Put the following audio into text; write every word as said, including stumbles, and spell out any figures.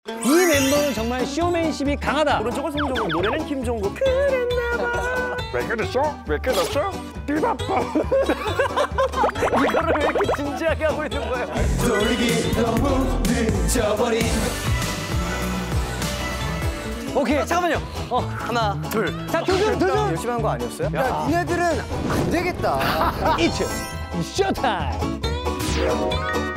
이 멤버는 정말 쇼맨십이 강하다. 오른쪽은 송종국, 노래는 김종국. 그랬나봐. 왜 그랬어? 왜 그랬어? 띠바빠. 이거를 왜 이렇게 진지하게 하고 있는 거야? 돌리기 너무 늦어버린. 오케이. 아, 잠깐만요. 어. 하나, 둘. 자, 도전, 도전. 열심히 한 거 아니었어요? 야, 니네들은 안 되겠다. 이츠 쇼타임.